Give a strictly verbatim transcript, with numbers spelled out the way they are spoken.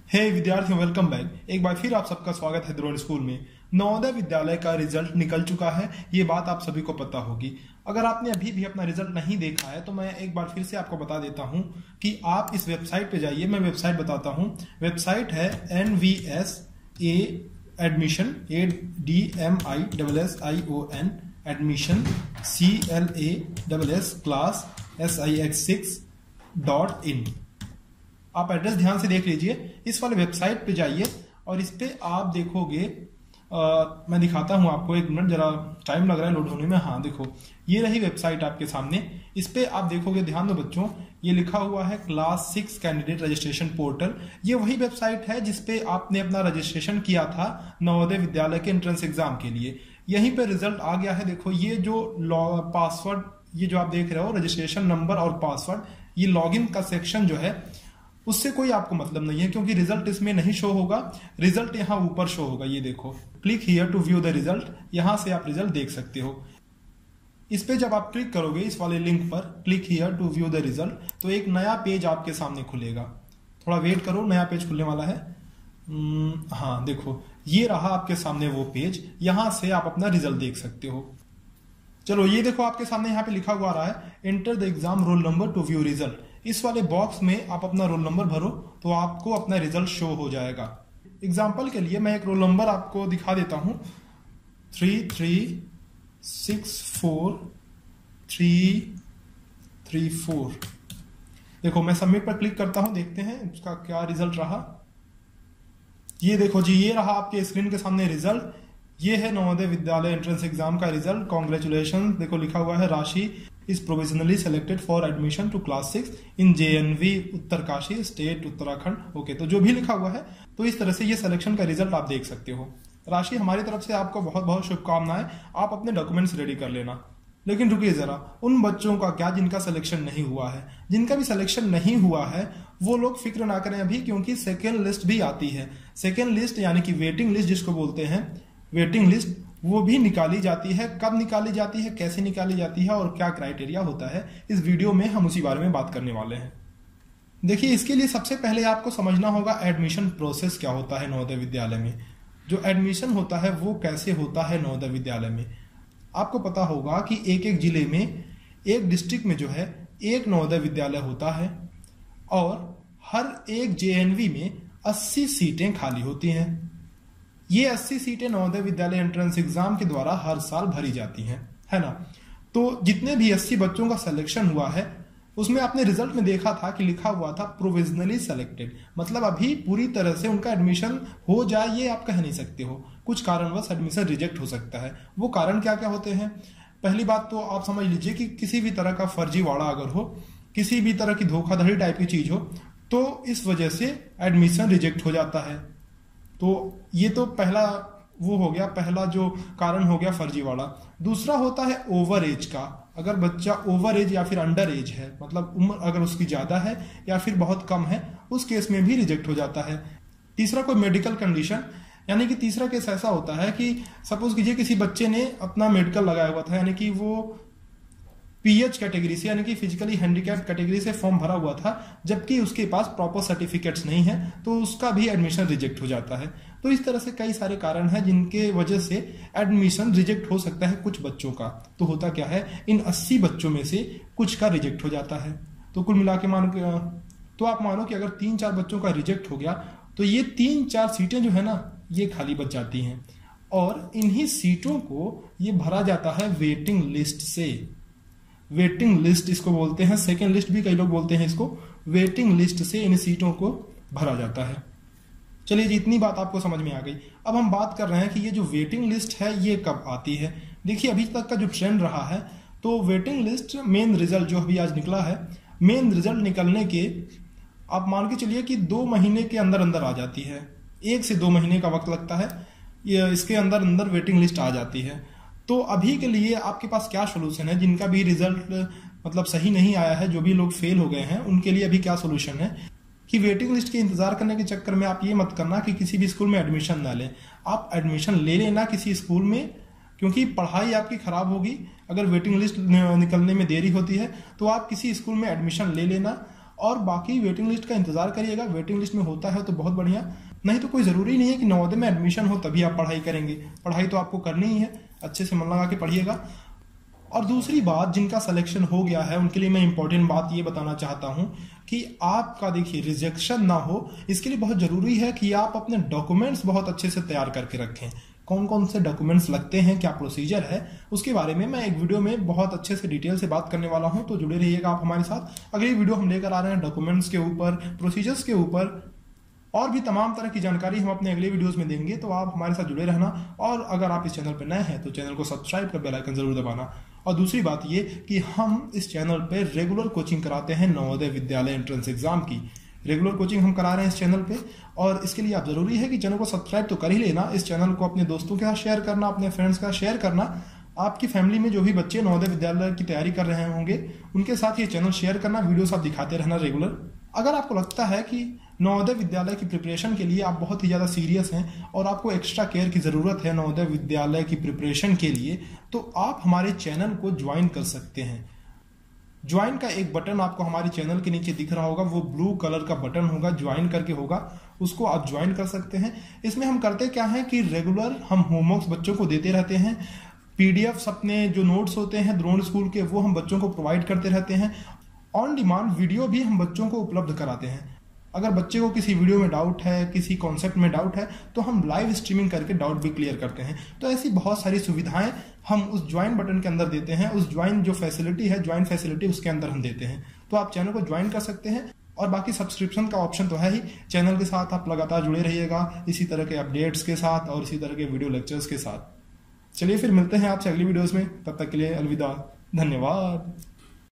हे विद्यार्थियों, welcome back. एक बार फिर आप सबका स्वागत है द्रोण स्कूल में। नवोदय विद्यालय का रिजल्ट निकल चुका है, ये बात आप सभी को पता होगी। अगर आपने अभी भी अपना रिजल्ट नहीं देखा है तो मैं एक बार फिर से आपको बता देता हूं कि आप इस वेबसाइट पे जाइए। मैं वेबसाइट बताता हूं। वेबसाइट है N V S A admission, A D M I double S I O N admission, C L A double S class S I X six dot in. आप एड्रेस ध्यान से देख लीजिए। इस वाले वेबसाइट पे जाइए और इस पे आप देखोगे, आ, मैं दिखाता हूं आपको, एक मिनट, जरा टाइम लग रहा है लोड होने में। हाँ देखो, ये रही वेबसाइट आपके सामने। इस पे आप देखोगे, ध्यान दो बच्चों, ये लिखा हुआ है class six candidate registration portal. ये वही वेबसाइट है जिसपे आपने अपना रजिस्ट्रेशन किया था नवोदय विद्यालय के एंट्रेंस एग्जाम के लिए। यहीं पे रिजल्ट आ गया है। देखो, ये जो पासवर्ड, ये जो आप देख रहे हो रजिस्ट्रेशन नंबर और पासवर्ड, ये लॉगिन का सेक्शन जो है उससे कोई आपको मतलब नहीं है, क्योंकि रिजल्ट इसमें नहीं शो होगा। रिजल्ट यहाँ ऊपर शो होगा। ये देखो, click here to view the result, यहां से आप रिजल्ट देख सकते हो। इस पे जब आप क्लिक करोगे, इस वाले लिंक पर, click here to view the result, तो एक नया पेज आपके सामने खुलेगा। थोड़ा वेट करो, नया पेज खुलने वाला है। हाँ देखो, ये रहा आपके सामने वो पेज। यहां से आप अपना रिजल्ट देख सकते हो। चलो, ये देखो आपके सामने यहाँ पे लिखा हुआ आ रहा है enter the exam roll number to view result. इस वाले बॉक्स में आप अपना रोल नंबर भरो तो आपको अपना रिजल्ट शो हो जाएगा। एग्जाम्पल के लिए मैं एक रोल नंबर आपको दिखा देता हूं, three three six four three three four. देखो, मैं सबमिट पर क्लिक करता हूं, देखते हैं उसका क्या रिजल्ट रहा। ये देखो जी, ये रहा आपके स्क्रीन के सामने रिजल्ट। ये है नवोदय विद्यालय एंट्रेंस एग्जाम का रिजल्ट। कॉन्ग्रेचुलेशन। देखो, लिखा हुआ है Rashi is provisionally selected for admission to class six in J N V Uttarkashi state Uttarakhand. Okay, तो जो भी लिखा हुआ है, तो इस तरह से ये सिलेक्शन का रिजल्ट आप देख सकते हो। राशि, हमारी तरफ से आपको बहुत बहुत शुभकामनाएं। आप अपने डॉक्यूमेंट्स रेडी कर लेना। लेकिन रुकिए जरा, उन बच्चों का क्या जिनका सिलेक्शन नहीं हुआ है? जिनका भी सिलेक्शन नहीं हुआ है वो लोग फिक्र ना करें अभी, क्योंकि सेकेंड लिस्ट भी आती है। सेकेंड लिस्ट यानी कि वेटिंग लिस्ट जिसको बोलते हैं, वेटिंग लिस्ट, वो भी निकाली जाती है। कब निकाली जाती है, कैसे निकाली जाती है और क्या क्राइटेरिया होता है, इस वीडियो में हम उसी बारे में बात करने वाले हैं। देखिए, इसके लिए सबसे पहले आपको समझना होगा एडमिशन प्रोसेस क्या होता है नवोदय विद्यालय में। जो एडमिशन होता है वो कैसे होता है नवोदय विद्यालय में। आपको पता होगा कि एक एक जिले में, एक डिस्ट्रिक्ट में जो है एक नवोदय विद्यालय होता है और हर एक जे एन वी में अस्सी सीटें खाली होती हैं। ये अस्सी सीटें नवोदय विद्यालय एंट्रेंस एग्जाम के द्वारा हर साल भरी जाती हैं, है ना। तो जितने भी अस्सी बच्चों का सिलेक्शन हुआ है, उसमें आपने रिजल्ट में देखा था कि लिखा हुआ था प्रोविजनली सेलेक्टेड, मतलब अभी पूरी तरह से उनका एडमिशन हो जाए ये आप कह नहीं सकते हो। कुछ कारणवश एडमिशन रिजेक्ट हो सकता है। वो कारण क्या क्या होते हैं? पहली बात तो आप समझ लीजिए कि किसी भी तरह का फर्जीवाड़ा अगर हो, किसी भी तरह की धोखाधड़ी टाइप की चीज हो, तो इस वजह से एडमिशन रिजेक्ट हो जाता है। तो ये तो पहला वो हो गया, पहला जो कारण हो गया फर्जीवाड़ा। दूसरा होता है ओवर एज का। अगर बच्चा ओवर एज या फिर अंडर एज है, मतलब उम्र अगर उसकी ज्यादा है या फिर बहुत कम है, उस केस में भी रिजेक्ट हो जाता है। तीसरा कोई मेडिकल कंडीशन, यानी कि तीसरा केस ऐसा होता है कि सपोज कीजिए किसी बच्चे ने अपना मेडिकल लगाया हुआ था, यानी कि वो पीएच कैटेगरी से, यानी कि फिजिकली हैंडीकैप कैटेगरी से फॉर्म भरा हुआ था, जबकि उसके पास प्रॉपर सर्टिफिकेट्स नहीं है, तो उसका भी एडमिशन रिजेक्ट हो जाता है। तो इस तरह से कई सारे कारण हैं जिनके वजह से एडमिशन रिजेक्ट हो सकता है कुछ बच्चों का। तो होता क्या है, इन अस्सी बच्चों में से कुछ का रिजेक्ट हो जाता है। तो कुल मिला के मानो, तो आप मानो कि अगर तीन चार बच्चों का रिजेक्ट हो गया तो ये तीन चार सीटें जो है ना, ये खाली बच जाती हैं और इन्हीं सीटों को ये भरा जाता है वेटिंग लिस्ट से। वेटिंग लिस्ट इसको बोलते हैं, सेकेंड लिस्ट भी कई लोग बोलते हैं इसको। वेटिंग लिस्ट से इन सीटों को भरा जाता है। चलिए जी, इतनी बात आपको समझ में आ गई। अब हम बात कर रहे हैं कि ये जो वेटिंग लिस्ट है ये कब आती है। देखिए, अभी तक का जो ट्रेंड रहा है, तो वेटिंग लिस्ट मेन रिजल्ट जो अभी आज निकला है, मेन रिजल्ट निकलने के आप मान के चलिए कि दो महीने के अंदर अंदर आ जाती है। एक से दो महीने का वक्त लगता है, ये इसके अंदर अंदर वेटिंग लिस्ट आ जाती है। तो अभी के लिए आपके पास क्या सोल्यूशन है? जिनका भी रिजल्ट मतलब सही नहीं आया है, जो भी लोग फेल हो गए हैं, उनके लिए अभी क्या सोल्यूशन है कि वेटिंग लिस्ट के इंतजार करने के चक्कर में आप ये मत करना कि किसी भी स्कूल में एडमिशन ना लें। आप एडमिशन ले लेना किसी स्कूल में, क्योंकि पढ़ाई आपकी खराब होगी। अगर वेटिंग लिस्ट निकलने में देरी होती है तो आप किसी स्कूल में एडमिशन ले लेना और बाकी वेटिंग लिस्ट का इंतजार करिएगा। वेटिंग लिस्ट में होता है तो बहुत बढ़िया, नहीं तो कोई ज़रूरी नहीं है कि नवोदय में एडमिशन हो तभी आप पढ़ाई करेंगे। पढ़ाई तो आपको करनी ही है, अच्छे से मन लगा के पढ़िएगा। और दूसरी बात, जिनका सिलेक्शन हो गया है उनके लिए मैं इंपॉर्टेंट बात ये बताना चाहता हूँ कि आपका देखिए रिजेक्शन ना हो, इसके लिए बहुत ज़रूरी है कि आप अपने डॉक्यूमेंट्स बहुत अच्छे से तैयार करके रखें। कौन कौन से डॉक्यूमेंट्स लगते हैं, क्या प्रोसीजर है, उसके बारे में मैं एक वीडियो में बहुत अच्छे से डिटेल से बात करने वाला हूं, तो जुड़े रहिएगा आप हमारे साथ। अगली वीडियो हम लेकर आ रहे हैं डॉक्यूमेंट्स के ऊपर, प्रोसीजर्स के ऊपर, और भी तमाम तरह की जानकारी हम अपने अगले वीडियोस में देंगे, तो आप हमारे साथ जुड़े रहना। और अगर आप इस चैनल पर नए हैं तो चैनल को सब्सक्राइब कर बेल आइकन जरूर दबाना। और दूसरी बात ये कि हम इस चैनल पे रेगुलर कोचिंग कराते हैं नवोदय विद्यालय एंट्रेंस एग्जाम की। रेगुलर कोचिंग हम करा रहे हैं इस चैनल पे, और इसके लिए आप जरूरी है कि चैनल को सब्सक्राइब तो कर ही लेना। इस चैनल को अपने दोस्तों के साथ शेयर करना, अपने फ्रेंड्स के साथ शेयर करना। आपकी फैमिली में जो भी बच्चे नवोदय विद्यालय की तैयारी कर रहे होंगे उनके साथ ये चैनल शेयर करना, वीडियोस आप दिखाते रहना रेगुलर। अगर आपको लगता है कि नवोदय विद्यालय की प्रिपरेशन के लिए आप बहुत ही ज़्यादा सीरियस हैं और आपको एक्स्ट्रा केयर की ज़रूरत है नवोदय विद्यालय की प्रिपरेशन के लिए, तो आप हमारे चैनल को ज्वाइन कर सकते हैं। ज्वाइन का एक बटन आपको हमारे चैनल के नीचे दिख रहा होगा, वो ब्लू कलर का बटन होगा, ज्वाइन करके होगा, उसको आप ज्वाइन कर सकते हैं। इसमें हम करते क्या है कि रेगुलर हम होमवर्क्स बच्चों को देते रहते हैं, पीडीएफ्स अपने जो नोट्स होते हैं द्रोण स्कूल के वो हम बच्चों को प्रोवाइड करते रहते हैं। ऑन डिमांड वीडियो भी हम बच्चों को उपलब्ध कराते हैं। अगर बच्चे को किसी वीडियो में डाउट है, किसी कॉन्सेप्ट में डाउट है, तो हम लाइव स्ट्रीमिंग करके डाउट भी क्लियर करते हैं। तो ऐसी बहुत सारी सुविधाएं हम उस ज्वाइन बटन के अंदर देते हैं। उस ज्वाइन जो फैसिलिटी है, ज्वाइन फैसिलिटी उसके अंदर हम देते हैं। तो आप चैनल को ज्वाइन कर सकते हैं। और बाकी सब्सक्रिप्शन का ऑप्शन तो है ही। चैनल के साथ आप लगातार जुड़े रहिएगा इसी तरह के अपडेट्स के साथ और इसी तरह के वीडियो लेक्चर्स के साथ। चलिए फिर मिलते हैं आपसे अगली वीडियोस में, तब तक के लिए अलविदा, धन्यवाद।